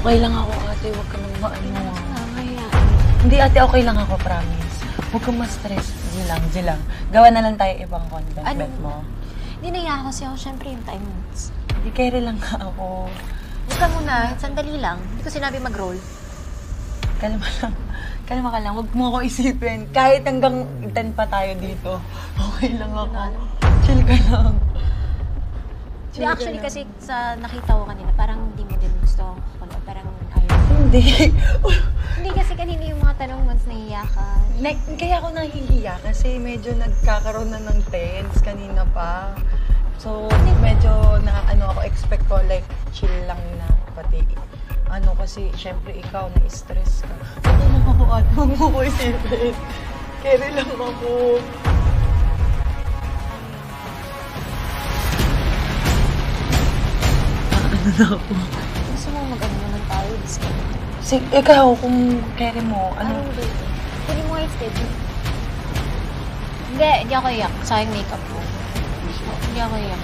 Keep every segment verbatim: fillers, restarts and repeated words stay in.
Okay lang ako, ate. Huwag ka nang maano. Mamaya. Hindi, ate. Okay lang ako, promise. Huwag kang ma-stress. Di lang, di lang. Gawa na lang tayo ibang content, Ano? bet mo. Hindi naiya kasi ako. Siyempre yung time moves. Hindi, carry lang ka ako. Huwag ka muna. Sandali lang. Hindi ko sinabi mag-roll. Kalma lang. Kalma ka lang. Huwag mo ako isipin. Kahit hanggang ten pa tayo dito. Okay lang ako. Chill ka lang. Chill actually ka kasi sa nakita ko kanina, parang hindi mo din gusto. Parang ayaw. Hindi. Hindi kasi kanina yung mga tanong once nahiya ka. Na, kaya ako nahihiya kasi medyo nagkakaroon na ng tense kanina pa. So, medyo na ano ako expect ko like chill lang na pati ano kasi syempre ikaw na-stress ka. Ano lang ako at huwag mo ko isipin. Carry lang ako. Ano na ako? Gusto mo mag-ano naman tayo? Discount. Sige, ikaw kung carry mo, ano? Anong day? Pwede mo nga schedule. Hindi, hindi ako iyak. Sayang makeup ko. Hindi ako iyak.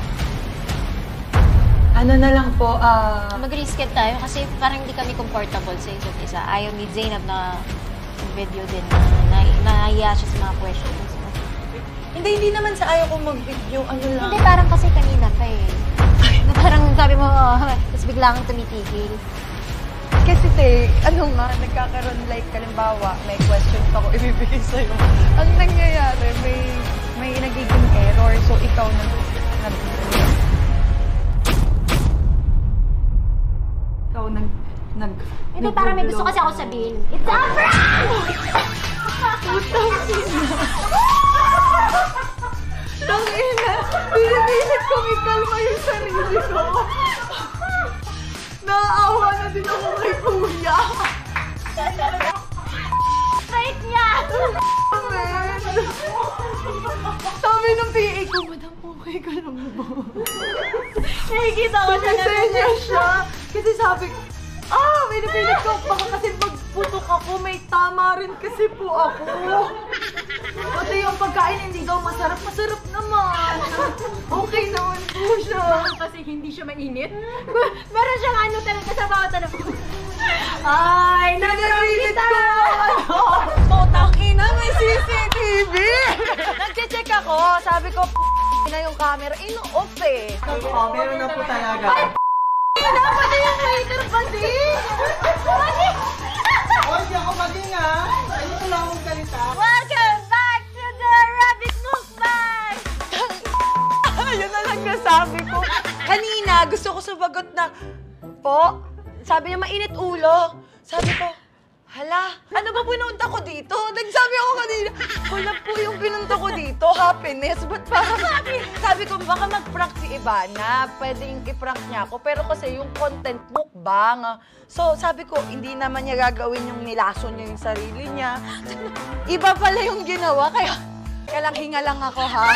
Ano na lang po, ah... Uh... Mag-reschedule tayo kasi parang hindi kami comfortable sa isa't isa. Ayaw ni Zeinab na video din na nahiya siya sa mga questions. Hindi, hindi naman sa ayaw ko mag-video. Ano lang? Hindi, parang kasi kanina pa eh. Na parang sabi mo, oh, tapos bigla kang tumitigil. Kasi te, ano nga, nagkakaroon like, kalimbawa, may questions ako ibibigay sa'yo. Ang nangyayari, may may nagiging error. So, ikaw na nag... Ikaw nag... nag Hindi, parang may gusto kasi ako sabihin. It's a prank! Putang ina! Tangina! Pinipilit kong ikalma yung sarili ko. Naaawa na din ako kay kuya. Right niya! Amen! Sabi ng P A ko, madam, okay ka lang ba? Nakikita ko siya na niya siya. Kasi sabi, ah, pinipilit ko. Baka kasi magputok ako, may tama rin kasi po ako. Pati yung pagkain hindi daw masarap. Masarap naman. Okay naman po siya. kasi hindi siya mainit. Meron siyang ano talaga sa bawat ano. Ay, Pinipilit ko. Ano? Putang ina, may C C T V. Nag-check ako. Sabi ko, na yung camera. Ino-off eh. Oh, meron na po talaga. Ay, ina, pati yung waiter pati. Pati. Oy, di ako maging ah. Ano ko lang akong salita? Welcome back to the Rabbit Mukbang! Yun na lang nasabi ko. Kanina, gusto ko sumagot na, po, sabi niya mainit ulo. Sabi ko, hala, ano ba pinunta ko dito? Nagsabi ako kanina, wala po yung pinunta ko dito, happiness. Ba't parang sabi? Sabi ko, baka mag-prank si Ivana. Pwedeng i-prank niya ako. Pero kasi yung content mukbang. So, sabi ko, hindi naman niya gagawin yung nilason niya yung sarili niya. Iba pala yung ginawa, kaya, kaya lang hinga lang ako, ha?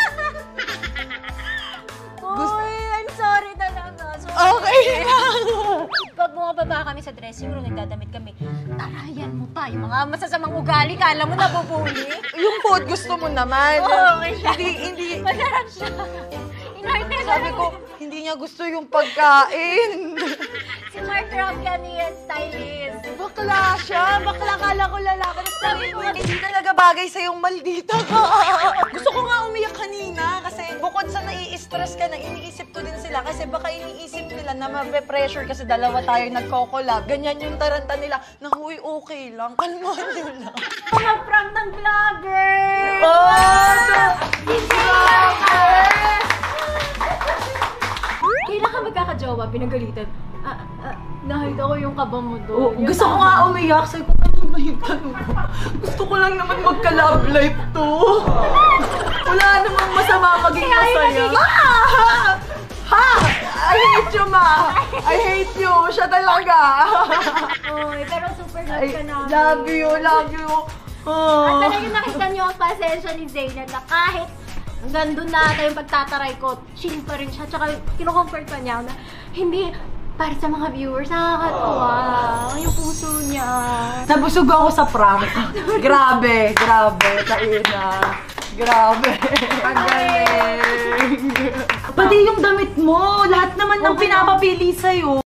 Uy, I'm sorry talaga. Sorry. Okay lang. Pag bumababa kami sa dressing room, nagdadamit kami, tarayan mo pa. Yung mga masasamang ugali, kala mo nabubuli. Yung food gusto mo naman. Oo, okay siya. Hindi, hindi. Masarap siya. Inorder Sabi ko, hindi niya gusto yung pagkain. si Mark Rob kami yan, stylist. Bakla siya. Bakla, kala ko lalaki. Tapos sabi ko, hindi talaga bagay sa yung maldita ka. Gusto ko nga umiyak kanina kasi bukod sa nai-stress ka na, iniisip ko din sila kasi baka iniisip nila na mape-pressure kasi dalawa tayo nagko-collab. Ganyan yung taranta nila na, huy, okay lang. Kalmahan nyo lang. Mga prank ng vlogger! Oh! Kailan ka magkakajowa? Pinagalitan. Ah, ah, nakita ko yung kaba mo Oh, doon. gusto ko nga umiyak. Sabi ko, ano ba yung tanong ko? Gusto ko lang naman magka-love life to. Wala namang masama maging masaya. Ah! Ha! I hate you, ma! I hate you! Siya talaga! Oy, pero super love I ka namin. love you, love you. Oh. At talagang nakita niyo ang pasensya ni Zeinab na kahit hanggang doon na ata yung pagtataray ko, chill pa rin siya. Tsaka kinocomfort pa niya ako na hindi, para sa mga viewers, nakakatuwa. Yung puso niya. Nabusog ako sa prank. Grabe, grabe. Taina. Grabe. Ang galing. Pati yung damit mo, lahat naman ng pinapapili sa'yo.